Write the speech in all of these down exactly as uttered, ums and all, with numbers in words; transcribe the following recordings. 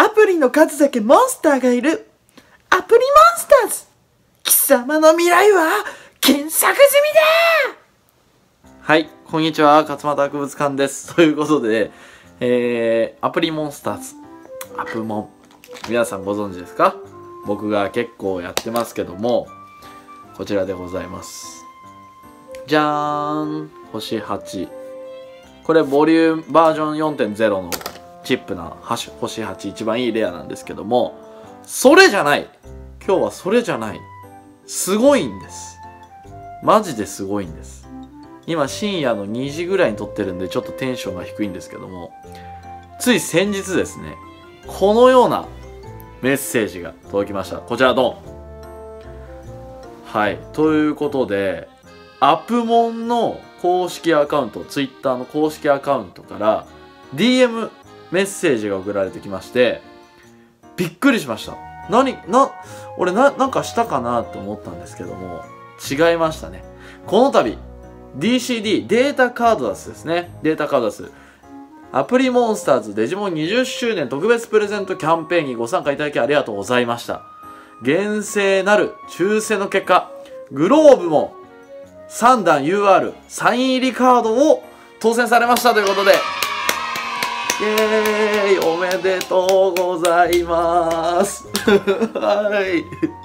アプリの数だけモンスターがいるアプリモンスターズ。貴様の未来は検索済みだ。はい、こんにちは、勝俣博物館です。ということで、えー、アプリモンスターズ、アプモン、皆さんご存知ですか？僕が結構やってますけども、こちらでございます。じゃーん、星はち。これボリュームバージョン よんてんゼロ のチップな星はち、一番いいレアなんですけども、それじゃない。今日はそれじゃない。すごいんです。マジですごいんです。今深夜のにじぐらいに撮ってるんでちょっとテンションが低いんですけども、つい先日ですね、このようなメッセージが届きました。こちらドン。はい、ということで、アプモンの公式アカウント、ツイッターの公式アカウントから ディーエム メッセージが送られてきまして、びっくりしました。何、な、俺な、なんかしたかなと思ったんですけども、違いましたね。この度、ディーシーディー、データカードダスですね。データカードダス。アプリモンスターズデジモンにじゅっしゅうねん特別プレゼントキャンペーンにご参加いただきありがとうございました。厳正なる抽選の結果、グローブもさんだん ユーアール サイン入りカードを当選されましたということで、イエーイ、おめでとうございます。はい。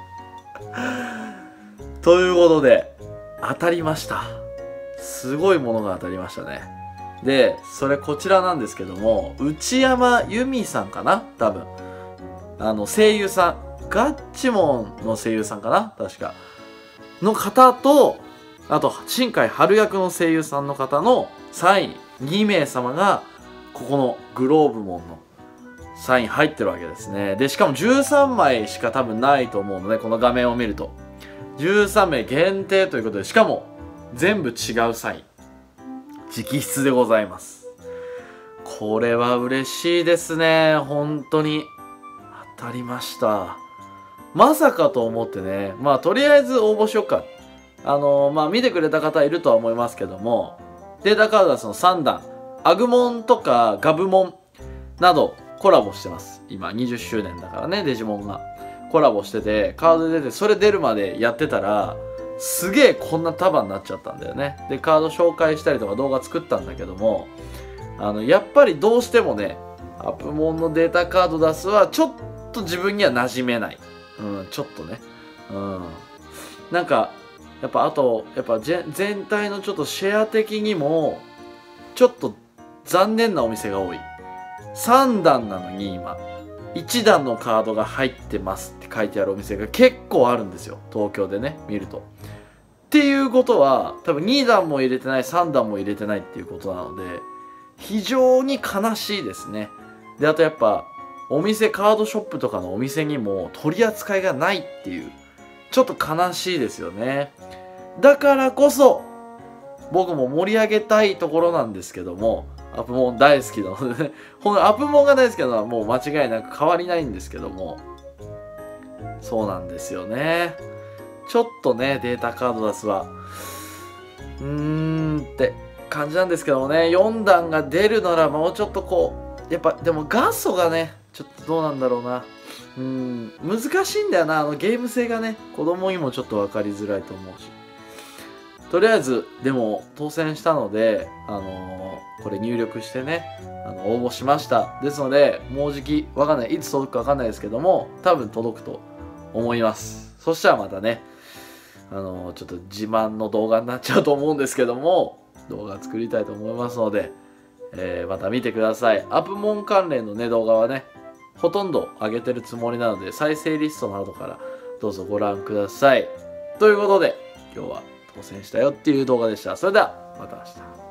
ということで、当たりました。すごいものが当たりましたね。で、それこちらなんですけども、内山由美さんかな多分。あの、声優さん。ガッチモンの声優さんかな確か。の方と、あと、新海春役の声優さんの方のサインにめいさまが、ここのグローブモンのサイン入ってるわけですね。で、しかもじゅうさんまいしか多分ないと思うので、この画面を見ると。じゅうさんめい限定ということで、しかも全部違うサイン。直筆でございます。これは嬉しいですね。本当に。当たりました。まさかと思ってね。まあ、とりあえず応募しよっか。あのー、まあ、見てくれた方いるとは思いますけども、データカードはそのさんだん、アグモンとかガブモンなどコラボしてます。今にじゅっしゅうねんだからね、デジモンが。コラボしてて、カード出て、それ出るまでやってたら、すげえこんな束になっちゃったんだよね。で、カード紹介したりとか動画作ったんだけども、あの、やっぱりどうしてもね、アプモンのデータカード出すはちょっと自分には馴染めない。うん、ちょっとね。うん。なんか、やっぱあと、やっぱ全体のちょっとシェア的にも、ちょっと残念なお店が多い。さんだんなのに今、いちだんのカードが入ってますって書いてあるお店が結構あるんですよ。東京でね、見ると。っていうことは、多分にだんも入れてない、さんだんも入れてないっていうことなので、非常に悲しいですね。で、あとやっぱ、お店、カードショップとかのお店にも取り扱いがないっていう、ちょっと悲しいですよね。だからこそ、僕も盛り上げたいところなんですけども、アプモン大好きなのでね、ほんアプモンが大好きなのはもう間違いなく変わりないんですけども、そうなんですよね。ちょっとね、データカード出すは、うーんって感じなんですけどもね、よんだんが出るならもうちょっとこう、やっぱでもガソがね、ちょっとどうなんだろうな。うーん、難しいんだよな、あのゲーム性がね、子供にもちょっと分かりづらいと思うし。とりあえず、でも当選したので、あのー、これ入力してね、あの応募しました。ですので、もうじき、わかんない、いつ届くかわかんないですけども、多分届くと思います。そしたらまたね、あのー、ちょっと自慢の動画になっちゃうと思うんですけども、動画作りたいと思いますので、えー、また見てください。アプモン関連のね、動画はね、ほとんど上げてるつもりなので、再生リストなどからどうぞご覧ください。ということで、今日は当選したよっていう動画でした。それでは、また明日。